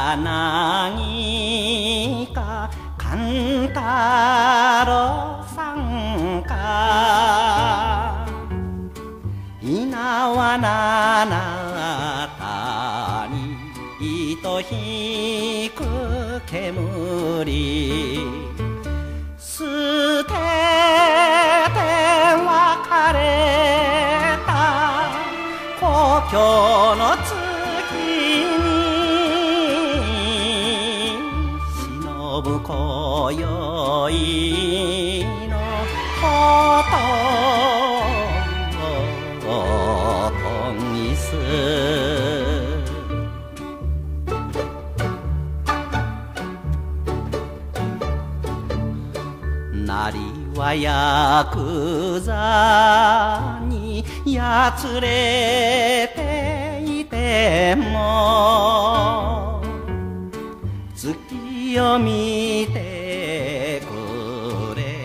柳か勘太郎さんか稲は七谷糸引く煙捨てて別れた故郷の月に忍ぶ今宵のことにすなりはヤクザにやつれていても月を見てくれ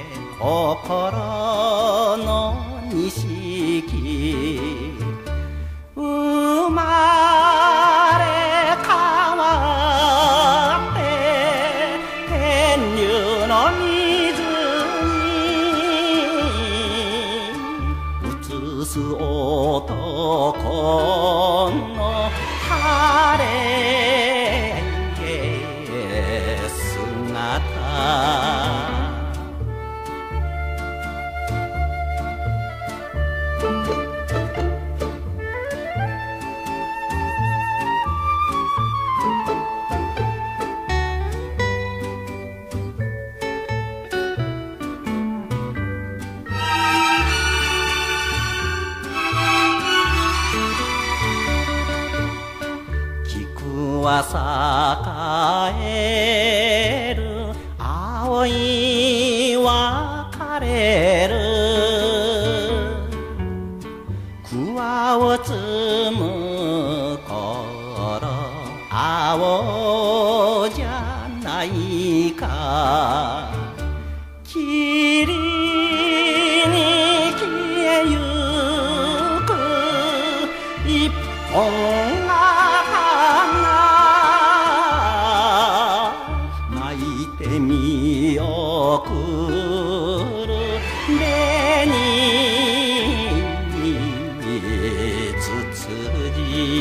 心の錦生まれ変わって天竜の水映す男の晴れ姿は栄える青い別れる桑を摘む頃青じゃないか霧に消えゆく一本見送る目につつじ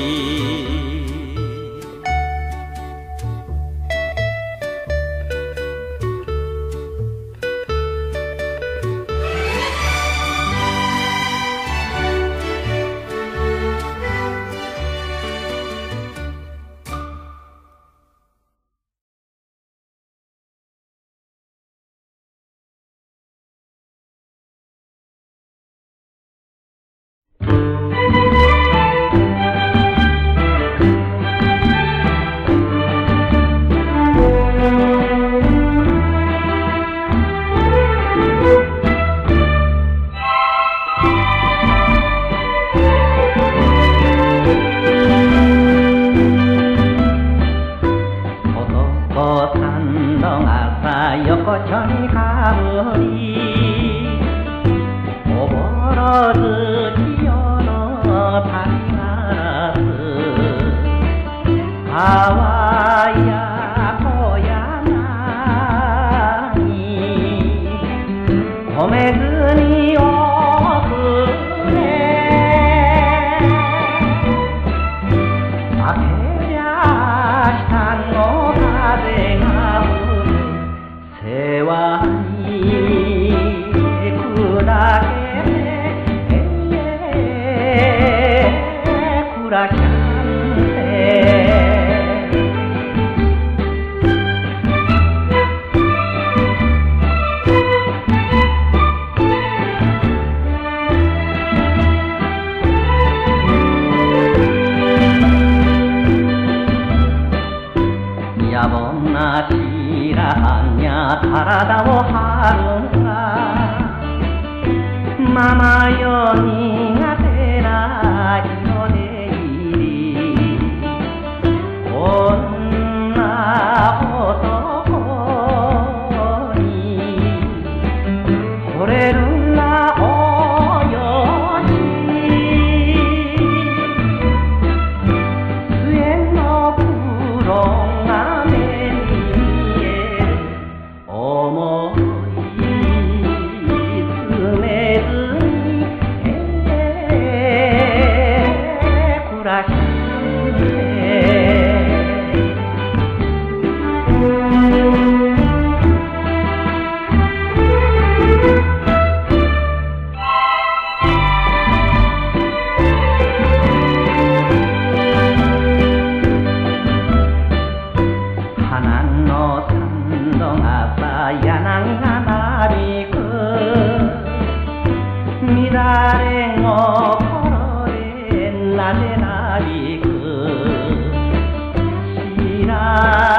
横丁にかぶりおぼろ月夜の旅ガラス川や小屋に止めずにおくれ明けりゃ下の風が世話に砕けてくらちゃんて野暮な白羽にゃ体を張るがママよ苦手な色でいりこんな男に惚れるなおよし末の苦労がでなびく白